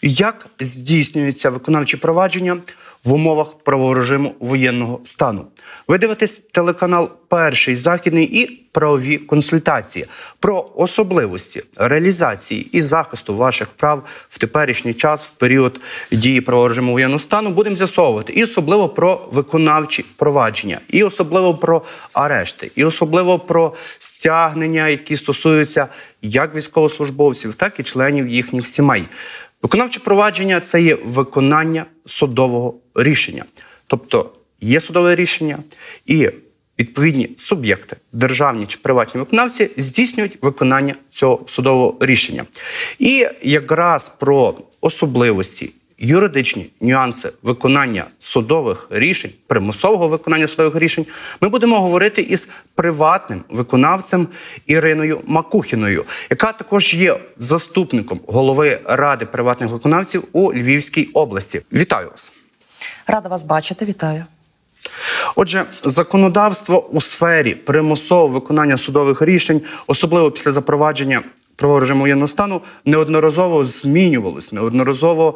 Як здійснюються виконавчі провадження в умовах правового режиму воєнного стану? Ви дивитесь телеканал «Перший західний» і правові консультації. Про особливості реалізації і захисту ваших прав в теперішній час, в період дії правового режиму воєнного стану, будемо з'ясовувати. І особливо про виконавчі провадження, і особливо про арешти, і особливо про стягнення, які стосуються як військовослужбовців, так і членів їхніх сімей. Виконавче провадження – це є виконання судового рішення. Тобто є судове рішення і відповідні суб'єкти, державні чи приватні виконавці, здійснюють виконання цього судового рішення. І якраз про особливості, юридичні нюанси виконання судових рішень, примусового виконання судових рішень, ми будемо говорити із приватним виконавцем Іриною Макухіною, яка також є заступником голови Ради приватних виконавців у Львівській області. Вітаю вас. Рада вас бачити, вітаю. Отже, законодавство у сфері примусового виконання судових рішень, особливо після запровадження правового режиму воєнного стану, неодноразово змінювалось, неодноразово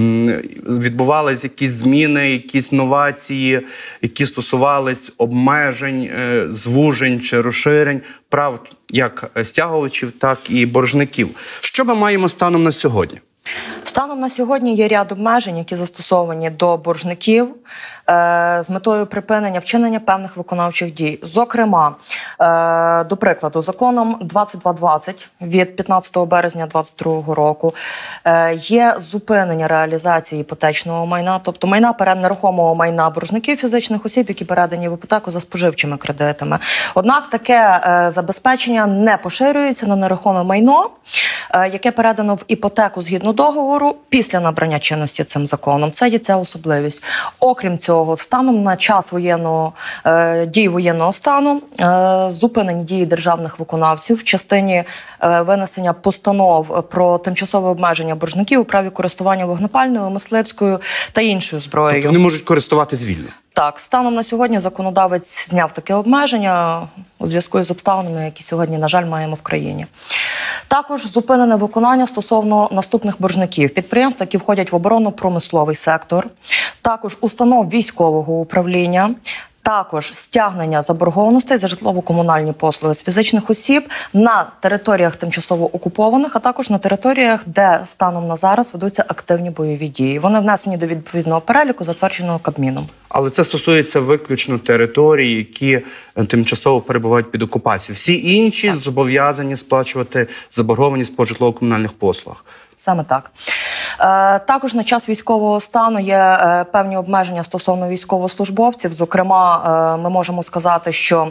відбувалися якісь зміни, якісь новації, які стосувались обмежень, звужень чи розширень прав як стягувачів, так і боржників. Що ми маємо станом на сьогодні? Станом на сьогодні є ряд обмежень, які застосовані до боржників з метою припинення вчинення певних виконавчих дій. Зокрема, до прикладу, законом 2220 від 15 березня 2022 року є зупинення реалізації іпотечного майна, тобто майна нерухомого майна боржників фізичних осіб, які передані в іпотеку за споживчими кредитами. Однак таке забезпечення не поширюється на нерухоме майно, яке передано в іпотеку згідно договору після набрання чинності цим законом. Це є ця особливість. Окрім цього, станом на час дії воєнного стану зупинені дії державних виконавців в частині винесення постанов про тимчасове обмеження боржників у праві користування вогнепальною, мисливською та іншою зброєю. Тобто вони можуть користуватись вільно? Так, станом на сьогодні законодавець зняв таке обмеження у зв'язку з обставинами, які сьогодні, на жаль, маємо в країні. Також зупинене виконання стосовно наступних боржників. Підприємств, які входять в оборонно-промисловий сектор, також установ військового управління, також стягнення заборгованостей за житлово-комунальні послуги з фізичних осіб на територіях тимчасово окупованих, а також на територіях, де станом на зараз ведуться активні бойові дії. Вони внесені до відповідного переліку, затвердженого Кабміном. Але це стосується виключно територій, які тимчасово перебувають під окупацією. Всі інші зобов'язані сплачувати заборгованість по житлово-комунальних послугах. Саме так. Також на час військового стану є певні обмеження стосовно військовослужбовців. Зокрема, ми можемо сказати, що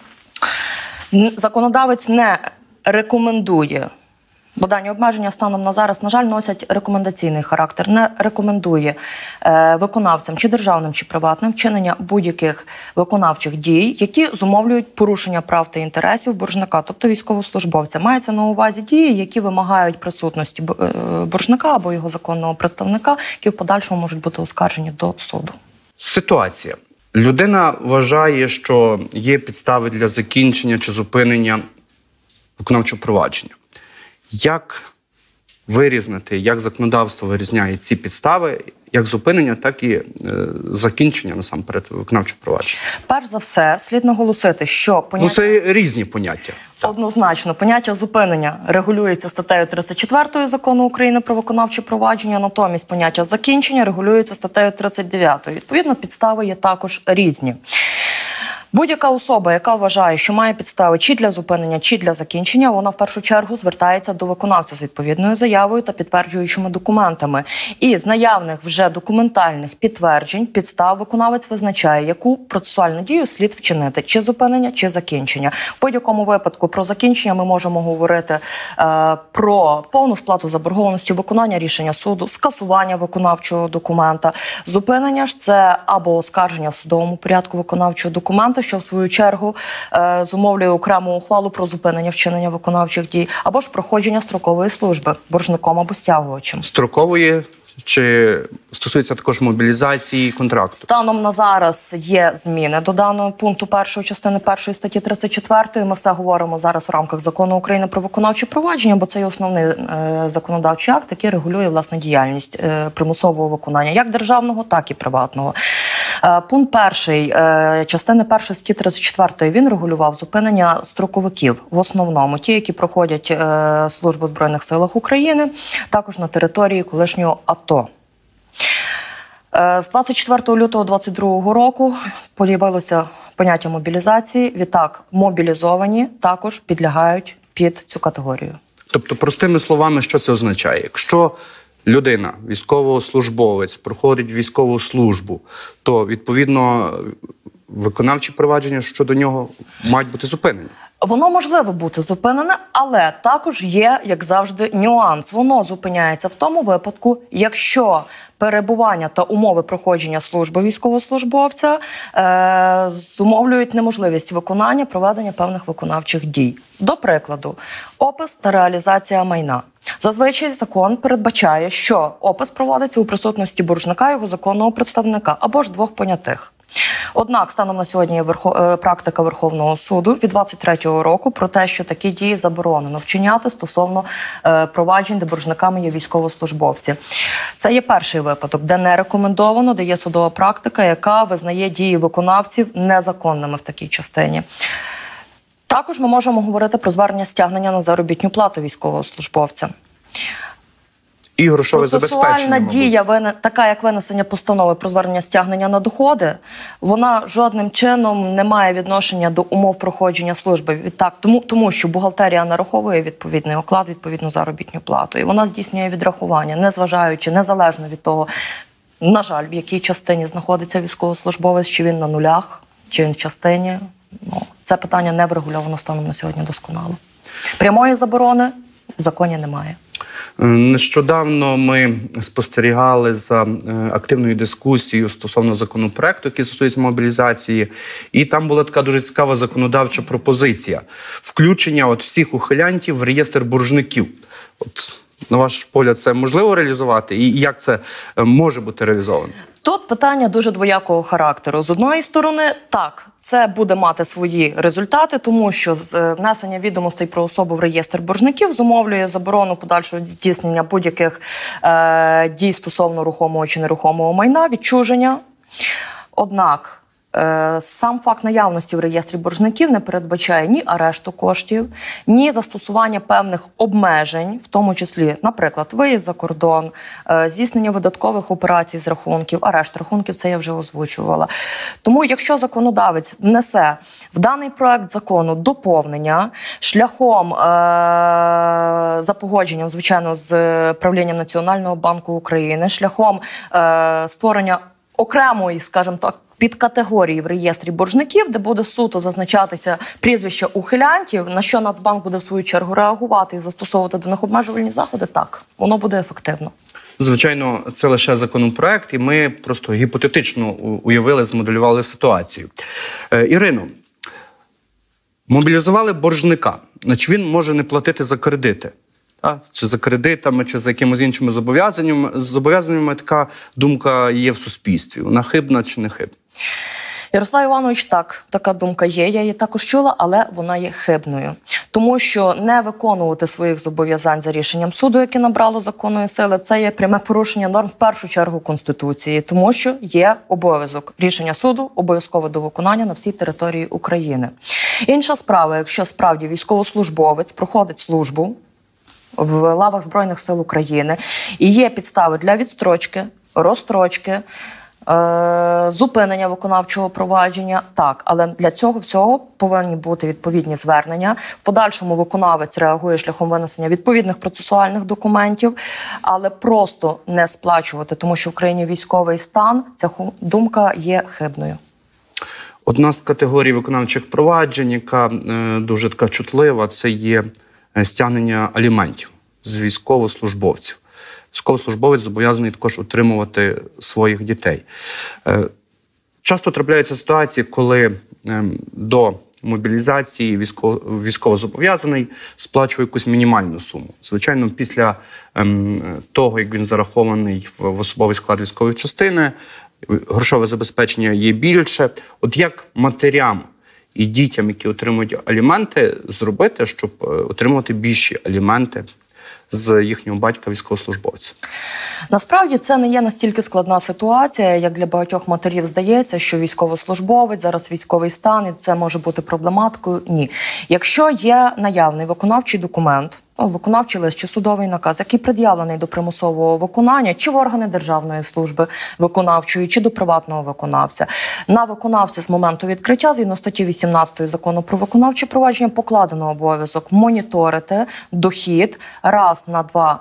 законодавець не рекомендує, бо дані обмеження станом на зараз, на жаль, носять рекомендаційний характер. Не рекомендує виконавцям, чи державним, чи приватним, вчинення будь-яких виконавчих дій, які зумовлюють порушення прав та інтересів боржника, тобто військовослужбовця. Мається на увазі дії, які вимагають присутності боржника або його законного представника, які в подальшому можуть бути оскаржені до суду. Ситуація. Людина вважає, що є підстави для закінчення чи зупинення виконавчого провадження. Як вирізнити, як законодавство вирізняє ці підстави, як зупинення, так і закінчення, насамперед, виконавчого провадження? Перш за все, слід наголосити, що поняття... це різні поняття. Однозначно. Поняття зупинення регулюється статтею 34 Закону України про виконавче провадження, натомість поняття закінчення регулюється статтею 39. Відповідно, підстави є також різні. Будь-яка особа, яка вважає, що має підстави чи для зупинення, чи для закінчення, вона в першу чергу звертається до виконавця з відповідною заявою та підтверджуючими документами. І з наявних вже документальних підтверджень підстав виконавець визначає, яку процесуальну дію слід вчинити, чи зупинення, чи закінчення. В будь-якому випадку про закінчення ми можемо говорити про повну сплату заборгованості, виконання рішення суду, скасування виконавчого документа. Зупинення ж це або оскарження в судовому порядку виконавчого документа, що в свою чергу зумовлює окрему ухвалу про зупинення вчинення виконавчих дій, або ж проходження строкової служби боржником або стягувачем. Строкової Чи стосується також мобілізації контракту? Станом на зараз є зміни до даного пункту 1 частини 1 статті 34. Ми все говоримо зараз в рамках Закону України про виконавче провадження, бо це є основний законодавчий акт, який регулює власне діяльність примусового виконання як державного, так і приватного. Пункт 1 частини 1 статті 34 він регулював зупинення строковиків, в основному ті, які проходять службу в Збройних силах України, також на території колишнього АТО. З 24 лютого 2022 року появилося поняття мобілізації. Відтак, мобілізовані також підлягають під цю категорію. Тобто, простими словами, що це означає? Якщо людина, військовослужбовець, проходить військову службу, то, відповідно, виконавчі провадження щодо нього мають бути зупинені. Воно можливо бути зупинене, але також є, як завжди, нюанс. Воно зупиняється в тому випадку, якщо перебування та умови проходження служби військовослужбовця зумовлюють неможливість виконання, проведення певних виконавчих дій. До прикладу, опис та реалізація майна. Зазвичай закон передбачає, що опис проводиться у присутності боржника, його законного представника або ж двох понятих. Однак, станом на сьогодні є практика Верховного суду від 23-го року про те, що такі дії заборонено вчиняти стосовно проваджень, де боржниками є військовослужбовці. Це є перший випадок, де не рекомендовано, де є судова практика, яка визнає дії виконавців незаконними в такій частині. Також ми можемо говорити про звернення стягнення на заробітну плату військовослужбовця. І грошове забезпечення, процесуальна дія, така як винесення постанови про звернення стягнення на доходи, вона жодним чином не має відношення до умов проходження служби. Відтак, тому що бухгалтерія нараховує відповідний оклад, відповідну заробітну плату. І вона здійснює відрахування, незалежно від того, на жаль, в якій частині знаходиться військовослужбовець, чи він на нулях, чи він в частині. Це питання не врегульовано станом на сьогодні досконало. Прямої заборони в законі немає. Нещодавно ми спостерігали за активною дискусією стосовно законопроекту, який стосується мобілізації, і там була така дуже цікава законодавча пропозиція – включення всіх ухилянтів в реєстр боржників. На ваш погляд, це можливо реалізувати? І як це може бути реалізовано? Тут питання дуже двоякого характеру. З одної сторони, так, це буде мати свої результати, тому що внесення відомостей про особу в реєстр боржників зумовлює заборону подальшого здійснення будь-яких дій стосовно рухомого чи нерухомого майна, відчуження. Однак, сам факт наявності в реєстрі боржників не передбачає ні арешту коштів, ні застосування певних обмежень, в тому числі, наприклад, виїзд за кордон, здійснення видаткових операцій з рахунків, арешт рахунків, це я вже озвучувала. Тому, якщо законодавець внесе в даний проект закону доповнення шляхом за погодженням, звичайно, з правлінням Національного банку України, шляхом створення окремої, скажімо так, під категорії в реєстрі боржників, де буде суто зазначатися прізвище ухилянтів, на що Нацбанк буде в свою чергу реагувати і застосовувати до них обмежувальні заходи, так, воно буде ефективно. Звичайно, це лише законопроект, і ми просто гіпотетично уявили, змоделювали ситуацію. Ірино, мобілізували боржника, значить він може не платити за кредити. Чи за кредитами, чи за якимись іншими зобов'язаннями, така думка є в суспільстві. Вона хибна чи не хибна? Ярослав Іванович, так, така думка є, я її також чула, але вона є хибною. Тому що не виконувати своїх зобов'язань за рішенням суду, яке набрало законної сили, це є пряме порушення норм в першу чергу Конституції, тому що є обов'язок рішення суду обов'язково до виконання на всій території України. Інша справа, якщо справді військовослужбовець проходить службу в лавах Збройних сил України і є підстави для відстрочки, розстрочки, зупинення виконавчого провадження, так, але для цього всього повинні бути відповідні звернення. В подальшому виконавець реагує шляхом винесення відповідних процесуальних документів, але просто не сплачувати, тому що в країні військовий стан, ця думка є хибною. Одна з категорій виконавчих проваджень, яка дуже така чутлива, це є стягнення аліментів з військовослужбовців. Військовослужбовець зобов'язаний також утримувати своїх дітей. Часто трапляються ситуації, коли до мобілізації військовозобов'язаний сплачує якусь мінімальну суму. Звичайно, після того, як він зарахований в особовий склад військової частини, грошове забезпечення є більше. От як матерям і дітям, які отримують аліменти, зробити, щоб отримувати більші аліменти з їхнього батька військовослужбовця? Насправді це не є настільки складна ситуація, як для багатьох матерів здається, що військовослужбовець, зараз військовий стан, і це може бути проблематикою. Ні. Якщо є наявний виконавчий документ, виконавчий лист чи судовий наказ, який пред'явлений до примусового виконання, чи в органи Державної служби виконавчої, чи до приватного виконавця. На виконавця з моменту відкриття, згідно статті 18 Закону про виконавче провадження, покладено обов'язок моніторити дохід раз на два,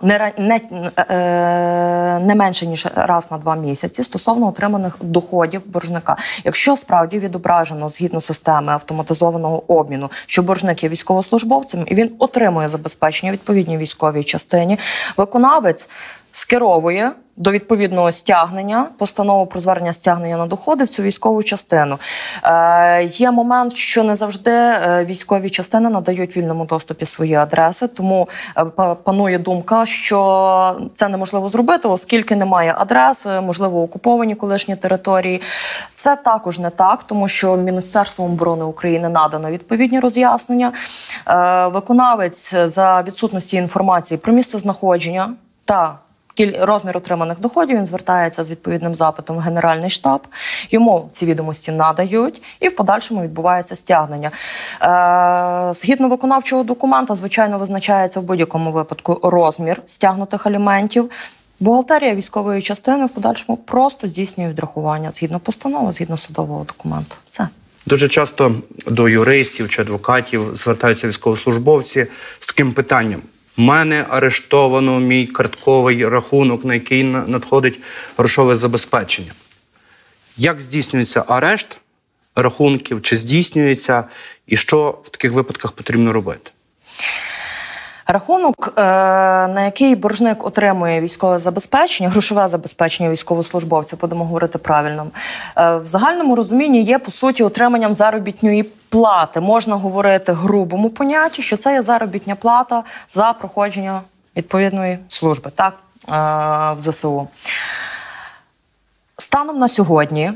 не менше, ніж раз на 2 місяці стосовно отриманих доходів боржника. Якщо справді відображено згідно системи автоматизованого обміну, що боржник є військовослужбовцем і він отримує забезпечення відповідній військовій частині, виконавець скеровує до відповідного стягнення постанову про звернення стягнення на доходи в цю військову частину. Є момент, що не завжди військові частини надають в вільному доступі свої адреси, тому панує думка, що це неможливо зробити, оскільки немає адрес, можливо, окуповані колишні території. Це також не так, тому що Міністерством оборони України надано відповідні роз'яснення. Виконавець за відсутності інформації про місце знаходження та розмір отриманих доходів, він звертається з відповідним запитом в Генеральний штаб, йому ці відомості надають і в подальшому відбувається стягнення. Згідно виконавчого документа, звичайно, визначається в будь-якому випадку розмір стягнутих аліментів. Бухгалтерія військової частини в подальшому просто здійснює відрахування згідно постанови, згідно судового документу. Все. Дуже часто до юристів чи адвокатів звертаються військовослужбовці з таким питанням. В мене арештовано мій картковий рахунок, на який надходить грошове забезпечення. Як здійснюється арешт рахунків, чи здійснюється, і що в таких випадках потрібно робити? Рахунок, на який боржник отримує військове забезпечення, грошове забезпечення військовослужбовця, будемо говорити правильно, в загальному розумінні є, по суті, отриманням заробітної плати. Можна говорити грубому понятті, що це є заробітня плата за проходження відповідної служби, так, в ЗСУ. Станом на сьогодні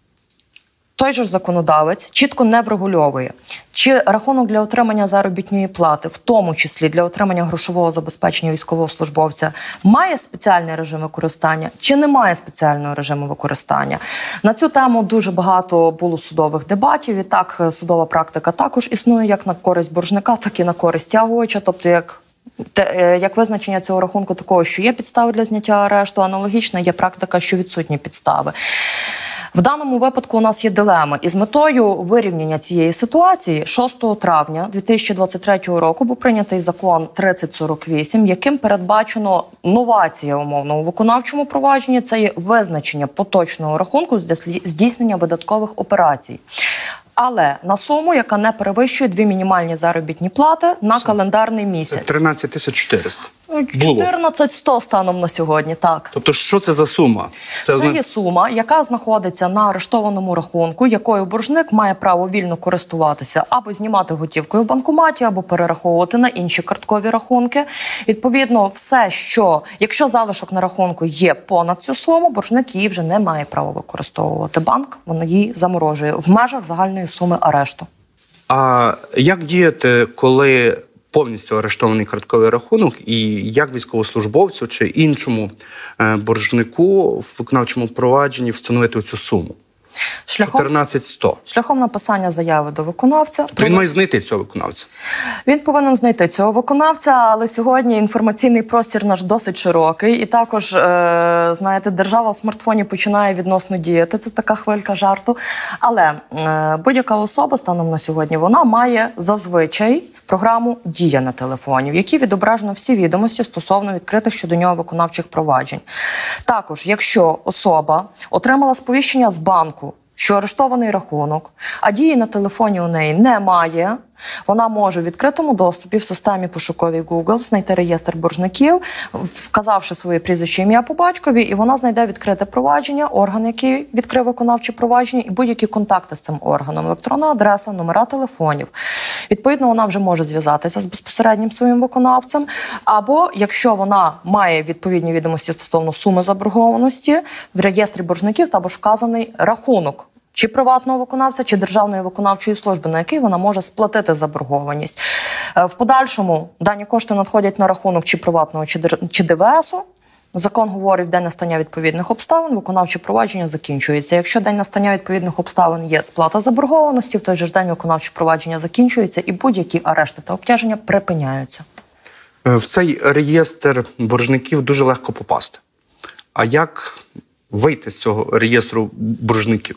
той же законодавець чітко не врегульовує, чи рахунок для отримання заробітної плати, в тому числі для отримання грошового забезпечення військовослужбовця, має спеціальний режим використання, чи не має спеціального режиму використання. На цю тему дуже багато було судових дебатів, і так судова практика також існує як на користь боржника, так і на користь стягувача, тобто як визначення цього рахунку такого, що є підстави для зняття арешту, аналогічно є практика, що відсутні підстави. В даному випадку у нас є дилема. І з метою вирівняння цієї ситуації 6 травня 2023 року був прийнятий закон 3048, яким передбачено новація умовно у виконавчому провадженні. Це є визначення поточного рахунку для здійснення видаткових операцій. Але на суму, яка не перевищує 2 мінімальні заробітні плати на календарний місяць. Це 13 400. 14 100 станом на сьогодні, так. Тобто, що це за сума? Це є сума, яка знаходиться на арештованому рахунку, якою боржник має право вільно користуватися або знімати готівкою в банкоматі, або перераховувати на інші карткові рахунки. Відповідно, все, що, якщо залишок на рахунку є понад цю суму, боржник її вже не має права використовувати. Банк, він її заморожує в межах загальної суми арешту. А як діяти, коли повністю арештований картковий рахунок, і як військовослужбовцю чи іншому боржнику в виконавчому провадженні встановити цю суму? 14 100. Шляхом написання заяви до виконавця. Він має знайти цього виконавця? Він повинен знайти цього виконавця, але сьогодні інформаційний простір наш досить широкий. І також, знаєте, держава в смартфоні починає відносно діяти. Це така хвилька жарту. Але будь-яка особа станом на сьогодні, вона має зазвичай програму «Дія» на телефоні, в якій відображено всі відомості стосовно відкритих щодо нього виконавчих проваджень. Також, якщо особа отримала сповіщення з банку, що арештований рахунок, а дії на телефоні у неї немає, вона може в відкритому доступі в системі пошуковій Google знайти реєстр боржників, вказавши своє прізвище, ім'я по батькові, і вона знайде відкрите провадження, орган, який відкрив виконавче провадження, і будь-які контакти з цим органом, електронна адреса, номера телефонів. Відповідно, вона вже може зв'язатися з безпосереднім своїм виконавцем, або, якщо вона має відповідні відомості стосовно суми заборгованості, в реєстрі боржників також вказаний рахунок чи приватного виконавця, чи державної виконавчої служби, на який вона може сплатити заборгованість. В подальшому дані кошти надходять на рахунок чи приватного, чи ДВСу. Закон говорить, в день настання відповідних обставин виконавче провадження закінчується. Якщо день настання відповідних обставин є сплата заборгованості, в той же ж день виконавче провадження закінчується і будь-які арешти та обтяження припиняються. В цей реєстр боржників дуже легко попасти. А як вийти з цього реєстру боржників?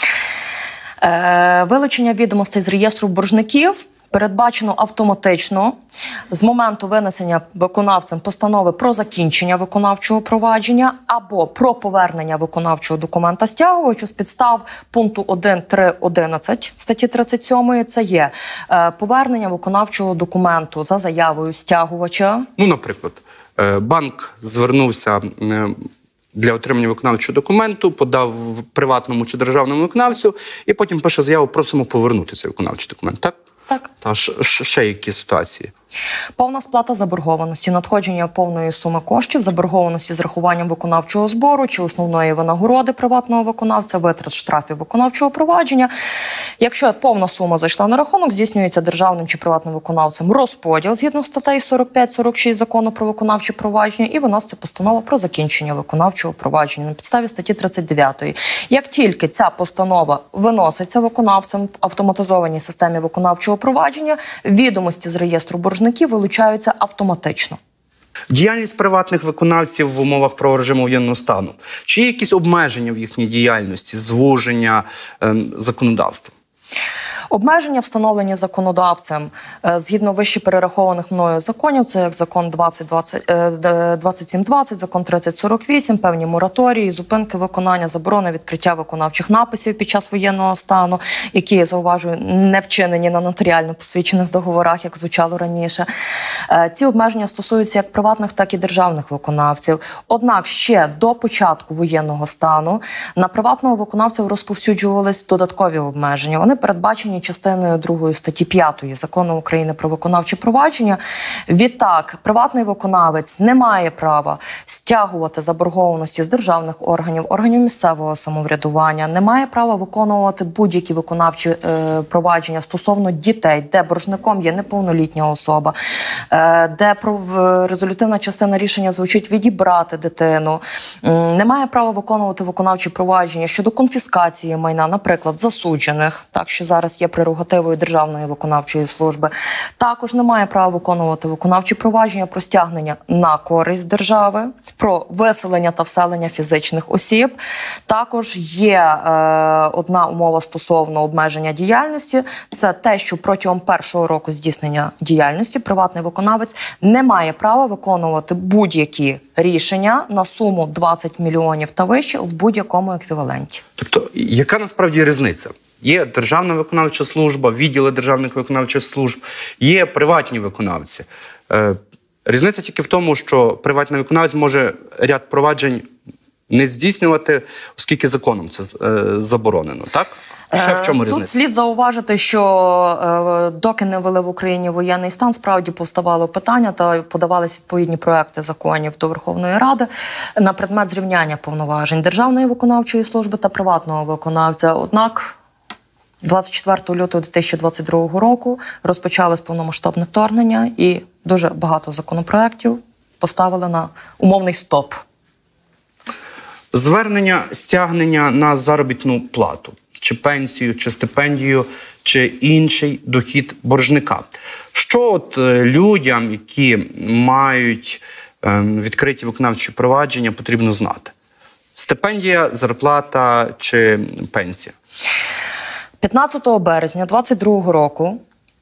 Вилучення відомостей з реєстру боржників передбачено автоматично з моменту винесення виконавцем постанови про закінчення виконавчого провадження або про повернення виконавчого документа стягувачу з підстав пункту 1.3.11 статті 37. Це є повернення виконавчого документу за заявою стягувача. Ну, наприклад, банк звернувся для отримання виконавчого документу, подав приватному чи державному виконавцю, і потім пише заяву, просимо повернути цей виконавчий документ, так? Так. Та ще які ситуації? Повна сплата заборгованості, надходження повної суми коштів, заборгованості з рахуванням виконавчого збору чи основної винагороди приватного виконавця, витрат штрафів виконавчого провадження. Якщо повна сума зайшла на рахунок, здійснюється державним чи приватним виконавцем розподіл згідно статей 45-46 Закону про виконавче провадження і виноситься постанова про закінчення виконавчого провадження на підставі статті 39. Як тільки ця постанова виноситься виконавцем в автоматизованій системі виконавчого провадження, відомості з реєстру боржників вилучаються автоматично. Діяльність приватних виконавців в умовах правового режиму воєнного стану. Чи є якісь обмеження в їхній діяльності, звуження законодавства? Обмеження, встановлені законодавцем згідно вище перерахованих мною законів, це як закон 2720, закон 3048, певні мораторії, зупинки виконання, заборони відкриття виконавчих написів під час воєнного стану, які, я зауважую, не вчинені на нотаріально посвідчених договорах, як звучало раніше. Ці обмеження стосуються як приватних, так і державних виконавців. Однак ще до початку воєнного стану на приватного виконавця розповсюджувались додаткові обмеження. Вони передбачені частиною 2 статті 5 Закону України про виконавче провадження. Відтак, приватний виконавець не має права стягувати заборгованості з державних органів, органів місцевого самоврядування, не має права виконувати будь-які виконавчі провадження стосовно дітей, де боржником є неповнолітня особа, де резолютивна частина рішення звучить відібрати дитину, не має права виконувати виконавчі провадження щодо конфіскації майна, наприклад, засуджених, так що зараз є прерогативою Державної виконавчої служби. Також не має права виконувати виконавчі провадження про стягнення на користь держави, про виселення та вселення фізичних осіб. Також є одна умова стосовно обмеження діяльності. Це те, що протягом першого року здійснення діяльності приватний виконавець не має права виконувати будь-які рішення на суму 20 мільйонів та вище в будь-якому еквіваленті. Тобто, яка насправді різниця? Є Державна виконавча служба, відділи державних виконавчих служб, є приватні виконавці. Різниця тільки в тому, що приватний виконавець може ряд проваджень не здійснювати, оскільки законом це заборонено, так? Ще в чому різниця? Тут слід зауважити, що доки не ввели в Україні воєнний стан, справді повставало питання та подавалися відповідні проекти законів до Верховної Ради на предмет зрівняння повноважень Державної виконавчої служби та приватного виконавця. Однак 24 лютого 2022 року розпочалось повномасштабне вторгнення і дуже багато законопроєктів поставили на умовний стоп. Звернення стягнення на заробітну плату, чи пенсію, чи стипендію, чи інший дохід боржника. Що от людям, які мають відкриті виконавчі провадження, потрібно знати? Стипендія, зарплата чи пенсія? 15 березня 2022 року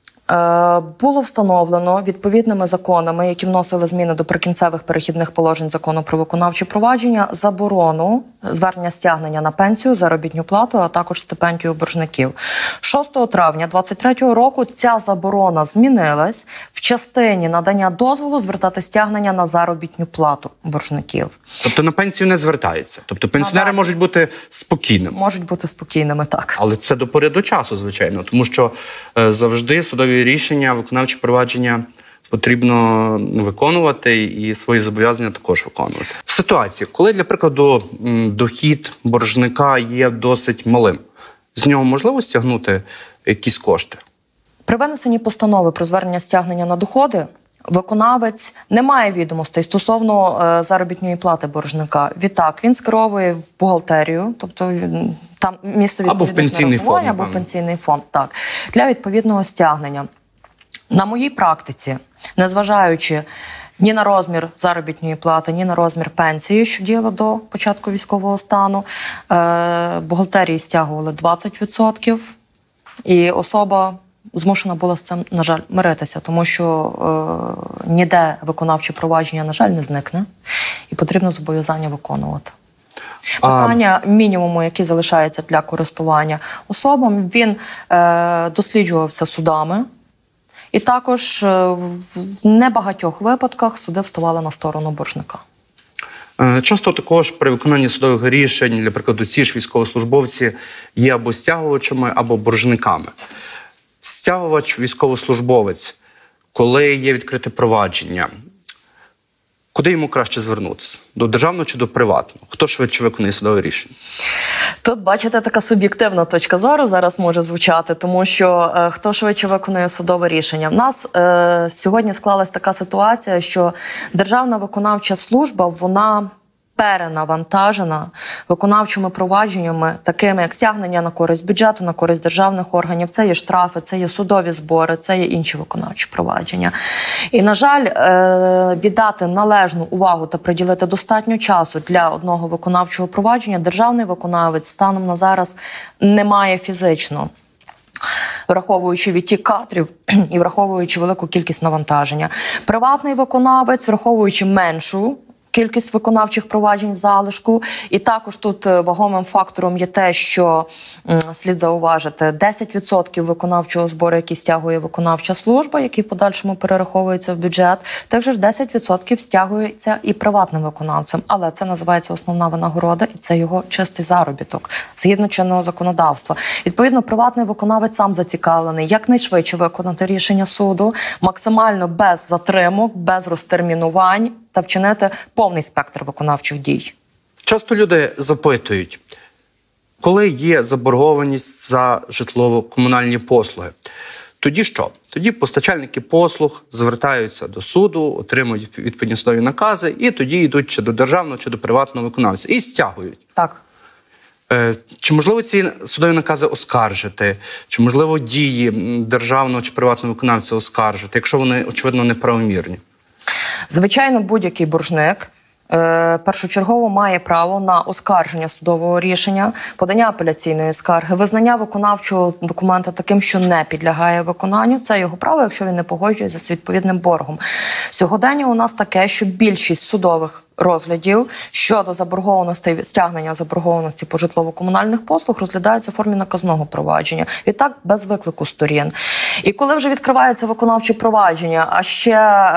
було встановлено відповідними законами, які вносили зміни до прикінцевих перехідних положень Закону про виконавче провадження, заборону звернення стягнення на пенсію, заробітну плату, а також стипендію боржників. 6 травня 2023 року ця заборона змінилась в частині надання дозволу звертати стягнення на заробітну плату боржників. Тобто на пенсію не звертається? Тобто пенсіонери можуть бути спокійними? Можуть бути спокійними, так. Але це до пори до часу, звичайно, тому що завжди судові рішення, виконавчі провадження потрібно виконувати і свої зобов'язання також виконувати. В ситуації, коли, для прикладу, дохід боржника є досить малим, з нього можливо стягнути якісь кошти? При винесенні постанови про звернення стягнення на доходи виконавець не має відомостей стосовно заробітної плати боржника. Відтак, він скеровує в бухгалтерію, тобто там місце або в пенсійний фонд, або в пенсійний фонд, так, для відповідного стягнення. На моїй практиці, незважаючи ні на розмір заробітної плати, ні на розмір пенсії, що діяла до початку військового стану, бухгалтерії стягували 20%, і особа змушена була з цим, на жаль, миритися, тому що ніде виконавче провадження, на жаль, не зникне, і потрібно зобов'язання виконувати. Питання мінімуму, який залишається для користування особам, він досліджувався судами, і також в небагатьох випадках суди вставали на сторону боржника. Часто також при виконанні судових рішень, для прикладу, ці ж військовослужбовці є або стягувачами, або боржниками. Стягувач, військовослужбовець, коли є відкрите провадження, куди йому краще звернутися? До державного чи до приватного? Хто швидше виконує судове рішення? Тут, бачите, така суб'єктивна точка зору зараз може звучати, тому що хто швидше виконує судове рішення. В нас сьогодні склалась така ситуація, що Державна виконавча служба, вона перенавантажена виконавчими провадженнями, такими як стягнення на користь бюджету, на користь державних органів. Це є штрафи, це є судові збори, це є інші виконавчі провадження. І, на жаль, віддати належну увагу та приділити достатньо часу для одного виконавчого провадження державний виконавець станом на зараз не має фізично, враховуючи відтік кадрів і враховуючи велику кількість навантаження. Приватний виконавець, враховуючи меншу кількість виконавчих проваджень в залишку. І також тут вагомим фактором є те, що слід зауважити, 10% виконавчого збору, який стягує виконавча служба, який в подальшому перераховується в бюджет, також 10% стягується і приватним виконавцем. Але це називається основна винагорода, і це його чистий заробіток, згідно чинного законодавства. Відповідно, приватний виконавець сам зацікавлений якнайшвидше виконати рішення суду, максимально без затримок, без розтермінувань, та вчинити повний спектр виконавчих дій. Часто люди запитують, коли є заборгованість за житлово-комунальні послуги, тоді що? Тоді постачальники послуг звертаються до суду, отримують відповідні судові накази і тоді йдуть чи до державного, чи до приватного виконавця і стягують. Так. Чи можливо ці судові накази оскаржити? Чи можливо дії державного чи приватного виконавця оскаржити, якщо вони, очевидно, неправомірні? Звичайно, будь-який боржник першочергово має право на оскарження судового рішення, подання апеляційної скарги, визнання виконавчого документа таким, що не підлягає виконанню. Це його право, якщо він не погоджується з відповідним боргом. Сьогодення у нас таке, що більшість судових розглядів щодо заборгованості, стягнення заборгованості по житлово-комунальних послуг розглядаються в формі наказного провадження. Відтак, без виклику сторін. І коли вже відкривається виконавче провадження, а ще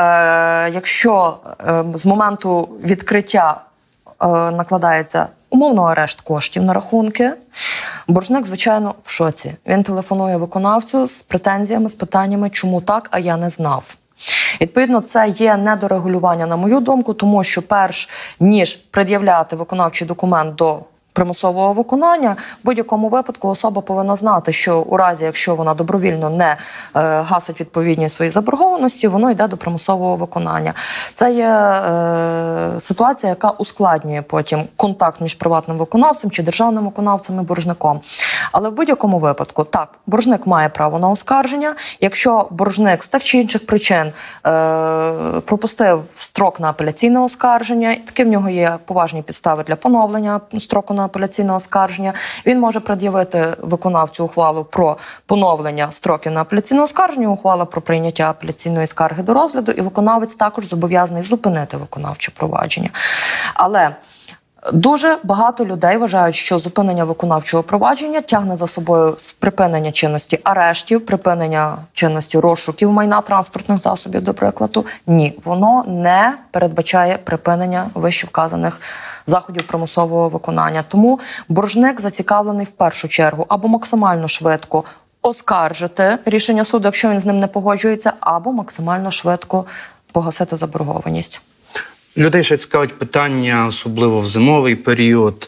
якщо з моменту відкриття накладається умовно арешт коштів на рахунки, боржник, звичайно, в шоці. Він телефонує виконавцю з претензіями, з питаннями, чому так, а я не знав. Відповідно, це є недорегулювання, на мою думку, тому що перш ніж пред'являти виконавчий документ до примусового виконання, в будь-якому випадку особа повинна знати, що у разі, якщо вона добровільно не гасить відповідні свої заборгованості, воно йде до примусового виконання. Це є ситуація, яка ускладнює потім контакт між приватним виконавцем чи державним виконавцем і боржником. Але в будь-якому випадку, так, боржник має право на оскарження. Якщо боржник з тих чи інших причин пропустив строк на апеляційне оскарження, таки в нього є поважні підстави для поновлення строку на апеляційне оскарження, він може пред'явити виконавцю ухвалу про поновлення строків на апеляційне оскарження, ухвала про прийняття апеляційної скарги до розгляду, і виконавець також зобов'язаний зупинити виконавче провадження. Але Дуже багато людей вважають, що зупинення виконавчого провадження тягне за собою припинення чинності арештів, припинення чинності розшуків майна транспортних засобів, до прикладу. Ні, воно не передбачає припинення вищевказаних заходів примусового виконання. Тому боржник зацікавлений в першу чергу або максимально швидко оскаржити рішення суду, якщо він з ним не погоджується, або максимально швидко погасити заборгованість. Людей ще цікавить питання, особливо в зимовий період,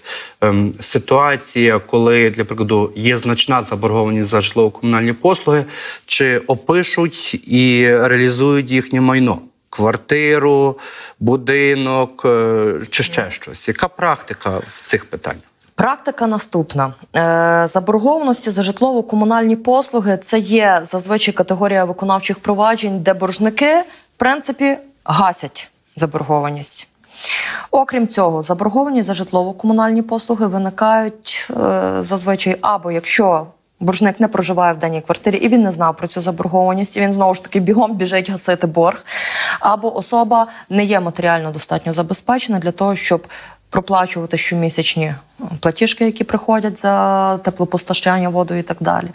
ситуація, коли, для прикладу, є значна заборгованість за житлово-комунальні послуги, чи опишуть і реалізують їхнє майно? Квартиру, будинок чи ще щось? Яка практика в цих питаннях? Практика наступна. Заборгованості за житлово-комунальні послуги – це є зазвичай категорія виконавчих проваджень, де боржники, в принципі, гасять заборгованість. Окрім цього, заборгованість за житлово-комунальні послуги виникають зазвичай або якщо боржник не проживає в даній квартирі і він не знав про цю заборгованість, і він знову ж таки бігом біжить гасити борг, або особа не є матеріально достатньо забезпечена для того, щоб проплачувати щомісячні платіжки, які приходять за теплопостачання, воду і так далі.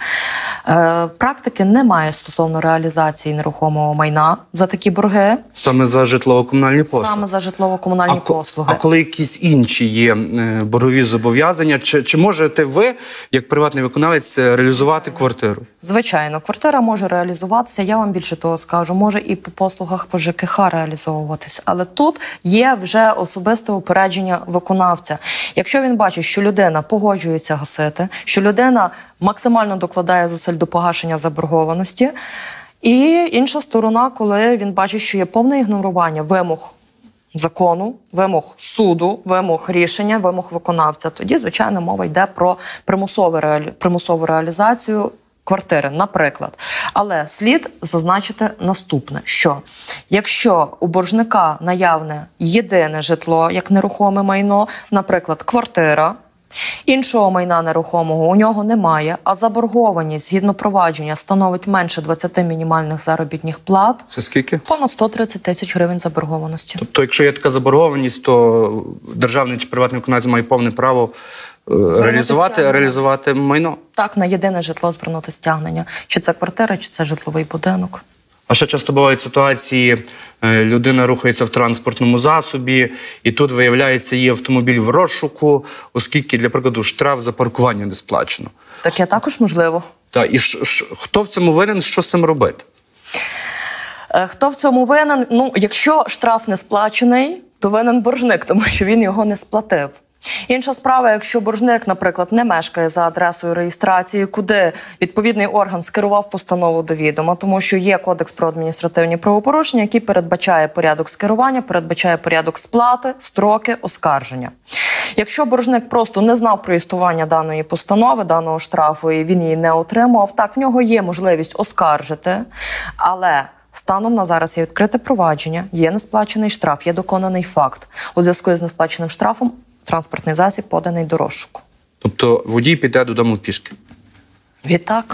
Практики немає стосовно реалізації нерухомого майна за такі борги. Саме за житлово-комунальні послуги? Саме за житлово-комунальні послуги. А коли якісь інші є боргові зобов'язання, чи можете ви, як приватний виконавець, реалізувати квартиру? Звичайно, квартира може реалізуватися, я вам більше того скажу, може і по послугах по ЖКХ реалізовуватись. Але тут є вже особисте упередження виконавця. Якщо він бачить, що людина погоджується гасити, що людина максимально докладає зусиль до погашення заборгованості, і інша сторона, коли він бачить, що є повне ігнорування вимог закону, вимог суду, вимог рішення, вимог виконавця, тоді, звичайно, мова йде про примусову реалізацію квартири, наприклад. Але слід зазначити наступне, що якщо у боржника наявне єдине житло, як нерухоме майно, наприклад, квартира, іншого майна нерухомого у нього немає, а заборгованість згідно провадження становить менше 20 мінімальних заробітних плат. Це скільки? Понад 130 тисяч гривень заборгованості. Тобто, якщо є така заборгованість, то державний чи приватний виконавець має повне право реалізувати майно? Так, на єдине житло звернути стягнення. Чи це квартира, чи це житловий будинок. А ще часто бувають ситуації, людина рухається в транспортному засобі, і тут, виявляється, є автомобіль в розшуку, оскільки, для прикладу, штраф за паркування не сплачено. Таке також можливо. Так, і хто в цьому винен, що з цим робити? Хто в цьому винен? Ну, якщо штраф не сплачений, то винен боржник, тому що він його не сплатив. Інша справа, якщо боржник, наприклад, не мешкає за адресою реєстрації, куди відповідний орган скерував постанову до відома, тому що є Кодекс про адміністративні правопорушення, який передбачає порядок скерування, передбачає порядок сплати, строки, оскарження. Якщо боржник просто не знав про існування даної постанови, даного штрафу, і він її не отримав, так, в нього є можливість оскаржити, але станом на зараз є відкрите провадження, є несплачений штраф, є доконаний факт. У зв'язку з несплаченим штрафом транспортний засіб поданий до розшуку. Тобто водій піде додому пішки? Відтак.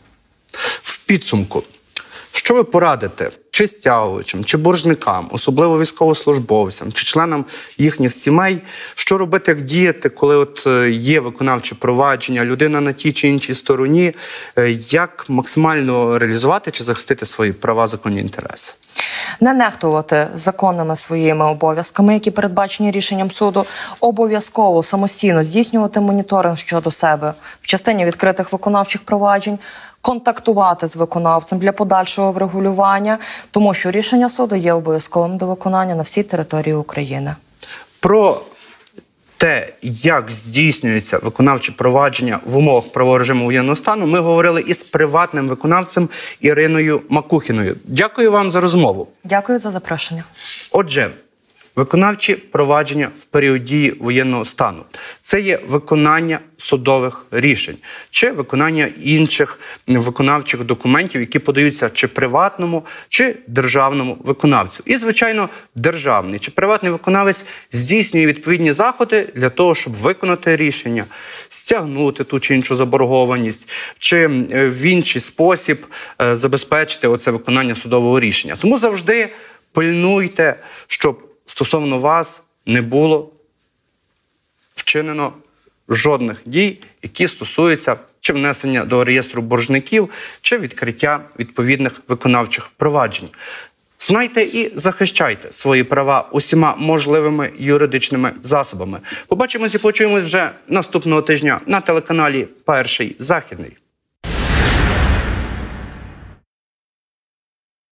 В підсумку, що ви порадите чи стягувачам, чи боржникам, особливо військовослужбовцям, чи членам їхніх сімей, що робити, як діяти, коли от є виконавче провадження, людина на тій чи іншій стороні, як максимально реалізувати чи захистити свої права, законні інтереси? Не нехтувати законними своїми обов'язками, які передбачені рішенням суду, обов'язково самостійно здійснювати моніторинг щодо себе в частині відкритих виконавчих проваджень, контактувати з виконавцем для подальшого врегулювання, тому що рішення суду є обов'язковим до виконання на всій території України. Про те, як здійснюється виконавче провадження в умовах правового режиму воєнного стану, ми говорили із приватним виконавцем Іриною Макухіною. Дякую вам за розмову. Дякую за запрошення. Отже, виконавчі провадження в період дії воєнного стану – це є виконання судових рішень чи виконання інших виконавчих документів, які подаються чи приватному, чи державному виконавцю. І, звичайно, державний чи приватний виконавець здійснює відповідні заходи для того, щоб виконати рішення, стягнути ту чи іншу заборгованість, чи в інший спосіб забезпечити оце виконання судового рішення. Тому завжди пильнуйте, щоб стосовно вас не було вчинено жодних дій, які стосуються чи внесення до реєстру боржників, чи відкриття відповідних виконавчих проваджень. Знайте і захищайте свої права усіма можливими юридичними засобами. Побачимось і почуємось вже наступного тижня на телеканалі «Перший Західний».